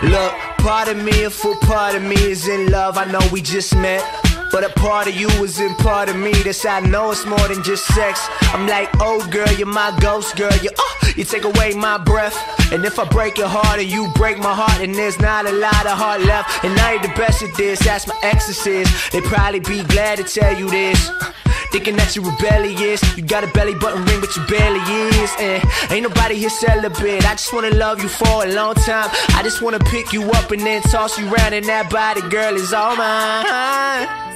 Look, part of me, a full part of me is in love. I know we just met, but a part of you is in part of me. That's how I know it's more than just sex. I'm like, oh girl, you're my ghost girl. You take away my breath. And if I break your heart and you break my heart, then there's not a lot of heart left. And I ain't the best at this, that's my exorcist. They'd probably be glad to tell you this. Thinking that you're rebellious. You got a belly button ring, but you barely is. And ain't nobody here celibate. I just wanna love you for a long time. I just wanna pick you up and then toss you around, and that body, girl, is all mine.